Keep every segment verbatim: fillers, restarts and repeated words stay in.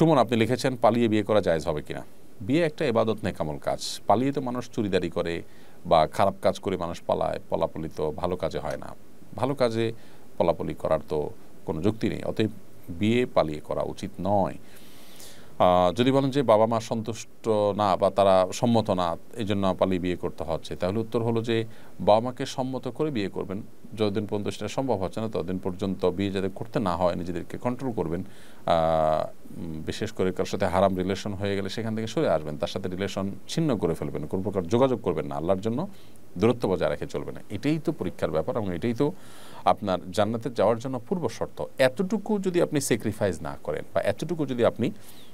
সুমন আপনি লিখেছেন পালিয়ে বিয়ে করা জায়েজ হবে কিনা। বিয়ে একটা ইবাদত নেকামল কাজ। পালিয়ে তো মানুষ চুরিদারি করে বা খারাপ কাজ করে মানুষ পালায়, পলাপলি তো ভালো কাজে হয় না। ভালো কাজে পলাপলি করার তো কোনো যুক্তি নেই, অতএব বিয়ে পালিয়ে করা উচিত নয়। যদি বলেন যে বাবা মা সন্তুষ্ট না বা তারা সম্মত না এই জন্য পালিয়ে বিয়ে করতে হচ্ছে, তাহলে উত্তর হলো যে বাবা মাকে সম্মত করে বিয়ে করবেন। যতদিন পর্যন্ত সেটা সম্ভব হচ্ছে না ততদিন পর্যন্ত বিয়ে যাতে করতে না হয় নিজেদেরকে কন্ট্রোল করবেন। বিশেষ করে কারোর সাথে হারাম রিলেশন হয়ে গেলে সেখান থেকে সরে আসবেন, তার সাথে রিলেশন ছিন্ন করে ফেলবেন, কোনো প্রকার যোগাযোগ করবেন না, আল্লাহর জন্য দূরত্ব বজায় রেখে চলবে না। এটাই তো পরীক্ষার ব্যাপার এবং এটাই তো আপনার জান্নাতে যাওয়ার জন্য পূর্ব শর্ত। এতটুকু যদি আপনি স্যাক্রিফাইস না করেন বা এতটুকু যদি আপনি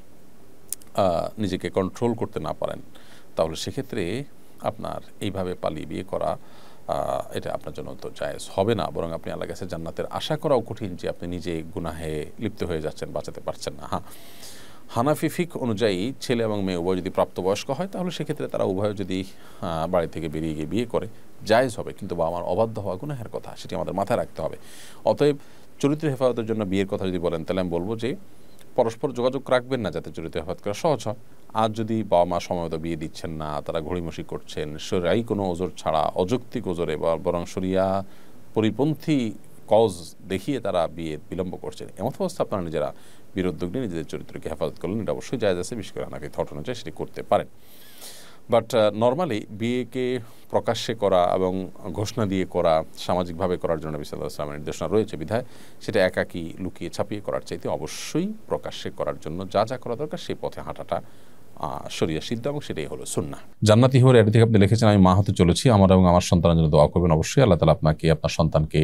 নিজেকে কন্ট্রোল করতে না পারেন, তাহলে সেক্ষেত্রে আপনার এইভাবে পালিয়ে বিয়ে করা এটা আপনার জন্য তো জায়েজ হবে না, বরং আপনি আল্লাহর কাছে জান্নাতের আশা করাও কঠিন যে আপনি নিজে গুনাহে লিপ্ত হয়ে যাচ্ছেন, বাঁচাতে পারছেন না। হ্যাঁ, হানাফি ফিক অনুযায়ী ছেলে এবং মেয়ে উভয় যদি প্রাপ্তবয়স্ক হয় তাহলে সেক্ষেত্রে তারা উভয় যদি বাড়ি থেকে বেরিয়ে গিয়ে বিয়ে করে জায়েজ হবে, কিন্তু বাবা মার অবাধ্য হওয়া গুনাহের কথা, সেটি আমাদের মাথায় রাখতে হবে। অতএব চরিত্র হেফাজতের জন্য বিয়ের কথা যদি বলেন তাহলে আমি বলবো যে পরস্পর যোগাযোগ রাখবেন না যাতে চরিত্র হেফাজত করা সহজ হয়। আর যদি বাবা মা সময়মতো বিয়ে দিচ্ছেন না, তারা ঘড়িমসি করছেন, শরিয়াই কোনো ওজোর ছাড়া অযৌক্তিক ওজোরে বা বরং শরিয়া পরিপন্থী কজ দেখিয়ে তারা বিয়ে বিলম্ব করছেন, এমন অবস্থা আপনারা নিজেরা বিরুদ্ধ নিয়ে নিজেদের চরিত্রকে হেফাজত করলেন, এটা অবশ্যই জায়েজ আছে। বিশেষ করে হানাফি থট অনুযায়ী সেটি করতে পারেন। বাট নর্মালি বিয়েকে প্রকাশ্যে করা এবং ঘোষণা দিয়ে করা, সামাজিকভাবে করার জন্য নবী সাল্লাল্লাহু আলাইহি ওয়াসাল্লামের নির্দেশনা রয়েছে বিধায় সেটা একাকী লুকিয়ে ছাপিয়ে করার চাইতে অবশ্যই প্রকাশ্যে করার জন্য যা যা করা দরকার সেই পথে হাঁটাটা শরিয়া সিদ্ধ এবং সেটাই হলো সুন্নাহ। জান্নাতি হওয়ার এর থেকে আপনি লিখেছেন আমি মা হতে চলেছি, আমার এবং আমার সন্তানের জন্য দোয়া করবেন। অবশ্যই আল্লাহ তাআলা আপনাকে আপনার সন্তানকে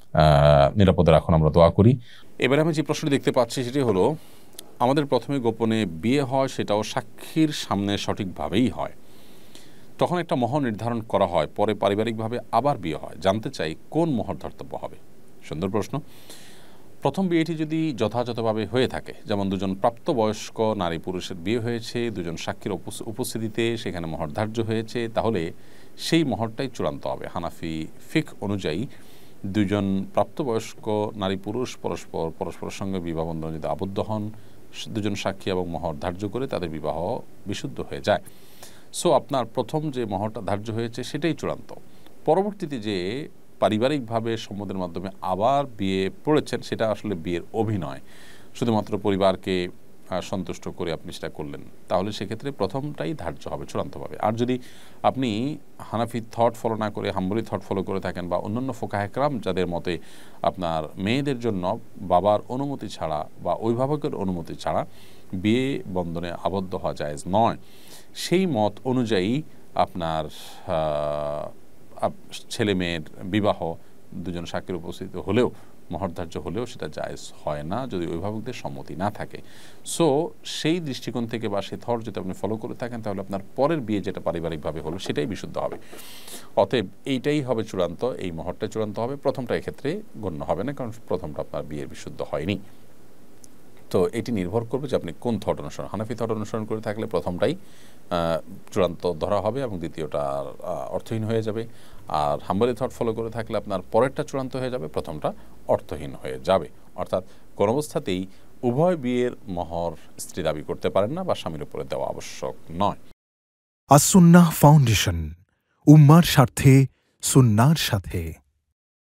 নিরাপদে রাখুন, আমরা দোয়া করি। এবারে আমি যে প্রশ্নটি দেখতে পাচ্ছি সেটি হলো আমাদের প্রথমে গোপনে বিয়ে হয়, সেটাও সাক্ষীর সামনে সঠিকভাবেই হয়, তখন একটা মোহর নির্ধারণ করা হয়, পরে পারিবারিকভাবে আবার বিয়ে হয়, জানতে চাই কোন মোহর ধর্তব্য হবে। সুন্দর প্রশ্ন। প্রথম বিয়েটি যদি যথাযথভাবে হয়ে থাকে, যেমন দুজন প্রাপ্তবয়স্ক নারী পুরুষের বিয়ে হয়েছে, দুজন সাক্ষীর উপস্থিতিতে সেখানে মোহর ধার্য হয়েছে, তাহলে সেই মোহরটাই চূড়ান্ত হবে। হানাফি ফিক অনুযায়ী দুজন প্রাপ্তবয়স্ক নারী পুরুষ পরস্পর পরস্পরের সঙ্গে বিবাহ বন্ধনে যদি আবদ্ধ হন, দুজন সাক্ষী এবং মোহর ধার্য করে তাদের বিবাহ বিশুদ্ধ হয়ে যায়। সো আপনার প্রথম যে মোহরটা ধার্য হয়েছে সেটাই চূড়ান্ত। পরবর্তীতে যে পারিবারিকভাবে সম্মতির মাধ্যমে আবার বিয়ে পড়েছেন সেটা আসলে বিয়ের অভিনয়, শুধুমাত্র পরিবারকে সন্তুষ্ট করে আপনি সেটা করলেন, তাহলে সেক্ষেত্রে প্রথমটাই ধার্য হবে চূড়ান্তভাবে। আর যদি আপনি হানাফি থট ফলো না করে হাম্বলি থট ফলো করে থাকেন বা অন্যান্য ফোকাহে কেরাম যাদের মতে আপনার মেয়েদের জন্য বাবার অনুমতি ছাড়া বা অভিভাবকের অনুমতি ছাড়া বিয়ে বন্ধনে আবদ্ধ হওয়া জায়েজ নয়, সেই মত অনুযায়ী আপনার ছেলে মেয়ের বিবাহ দুজন সাক্ষীর উপস্থিত হলেও মহরধার্য হলেও সেটা জায়েজ হয় না যদি অভিভাবকদের সম্মতি না থাকে। সো সেই দৃষ্টিকোণ থেকে বা সে থর যদি আপনি ফলো করে থাকেন তাহলে আপনার পরের বিয়ে যেটা পারিবারিকভাবে হলো সেটাই বিশুদ্ধ হবে। অতএব এইটাই হবে চূড়ান্ত, এই মহরটা চূড়ান্ত হবে, প্রথমটা এক্ষেত্রে গণ্য হবে না, কারণ প্রথমটা আপনার বিয়ের বিশুদ্ধ হয়নি। তো এটি নির্ভর করবে যে আপনি কোন থট অনুসরণ, হানাফি থট অনুসরণ করে থাকলে প্রথমটাই চূড়ান্ত ধরা হবে এবং দ্বিতীয়টা অর্থহীন হয়ে যাবে, আর হাম্বলি থট ফলো করে থাকলে আপনার পরেরটা চূড়ান্ত হয়ে যাবে, প্রথমটা অর্থহীন হয়ে যাবে। অর্থাৎ কোন অবস্থাতেই উভয় বিয়ের মোহর স্ত্রী দাবি করতে পারেন না বা স্বামীর উপরে দেওয়া আবশ্যক নয়। আস সুন্নাহ ফাউন্ডেশন, উম্মার স্বার্থে সুন্নাহর সাথে।